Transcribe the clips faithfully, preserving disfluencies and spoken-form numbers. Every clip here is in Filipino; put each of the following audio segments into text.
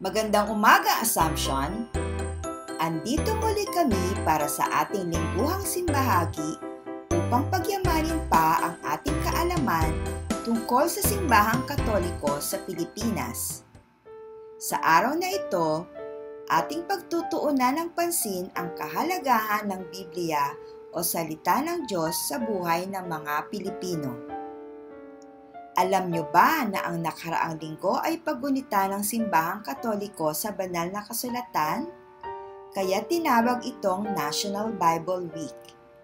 Magandang umaga, Assumption! Andito muli kami para sa ating lingguhang simbahagi upang pagyamanin pa ang ating kaalaman tungkol sa simbahang Katoliko sa Pilipinas. Sa araw na ito, ating pagtutuunan ng pansin ang kahalagahan ng Biblia o salita ng Diyos sa buhay ng mga Pilipino. Alam nyo ba na ang nakaraang linggo ay paggunita ng simbahang Katoliko sa banal na kasulatan? Kaya tinawag itong National Bible Week.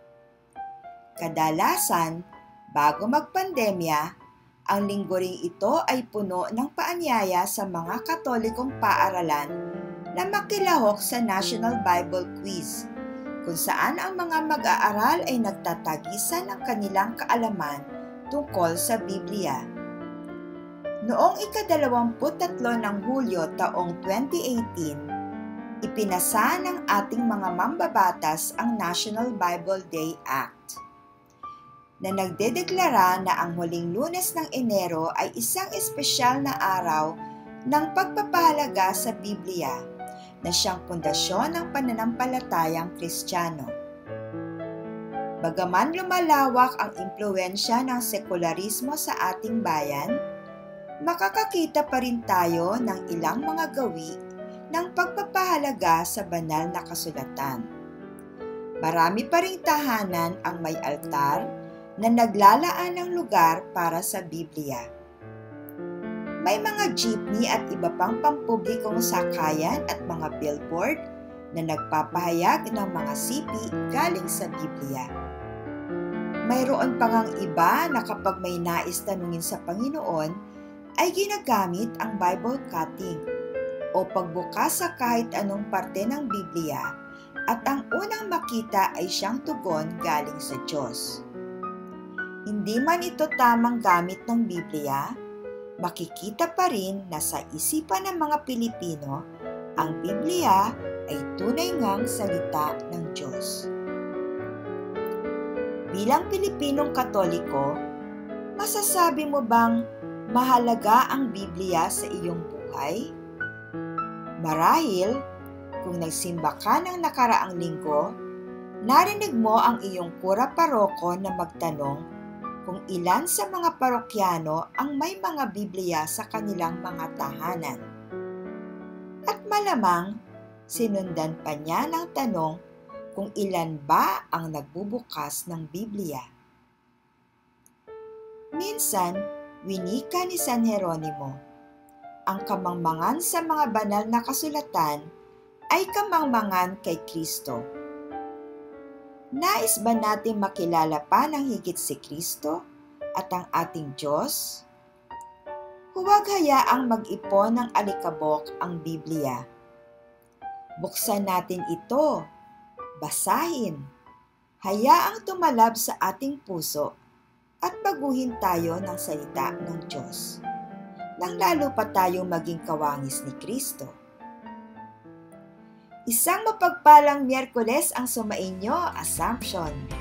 Kadalasan, bago magpandemya, ang linggo ring ito ay puno ng paanyaya sa mga Katolikong paaralan na makilahok sa National Bible Quiz, kung saan ang mga mag-aaral ay nagtatagisan ng kanilang kaalaman tungkol sa Biblia. Noong ikadalawamput tatlo ng Hulyo taong twenty eighteen, ipinasa ng ating mga mambabatas ang National Bible Day Act, na nagdedeklara na ang huling Lunes ng Enero ay isang espesyal na araw ng pagpapahalaga sa Biblia na siyang pundasyon ng pananampalatayang Kristiyano. Bagaman lumalawak ang impluwensya ng sekularismo sa ating bayan, makakakita pa rin tayo ng ilang mga gawi ng pagpapahalaga sa banal na kasulatan. Marami pa ring tahanan ang may altar na naglalaan ng lugar para sa Biblia. May mga jeepney at iba pang pampublikong sakayan at mga billboard na nagpapahayag ng mga sipi galing sa Biblia. Mayroon pa ngang iba na kapag may nais tanungin sa Panginoon, ay ginagamit ang Bible cutting o pagbukas sa kahit anong parte ng Biblia at ang unang makita ay siyang tugon galing sa Diyos. Hindi man ito tamang gamit ng Biblia, makikita pa rin na sa isipan ng mga Pilipino, ang Biblia ay tunay ngang salita ng Diyos. Bilang Pilipinong Katoliko, masasabi mo bang mahalaga ang Biblia sa iyong buhay? Marahil, kung nagsimba ka ng nakaraang linggo, narinig mo ang iyong kura paroko na magtanong kung ilan sa mga parokyano ang may mga Biblia sa kanilang mga tahanan. At malamang, sinundan pa niya ng tanong kung ilan ba ang nagbubukas ng Biblia. Minsan, winika ni San Jeronimo, ang kamangmangan sa mga banal na kasulatan ay kamangmangan kay Kristo. Nais ba natin makilala pa ng higit si Kristo at ang ating Diyos? Huwag hayaang mag-ipon ng alikabok ang Biblia. Buksan natin ito, basahin, hayaang tumalab sa ating puso at baguhin tayo ng salita ng Diyos, nang lalo pa tayong maging kawangis ni Kristo. Isang mapagpalang Miyerkules ang sumainyo, Assumption!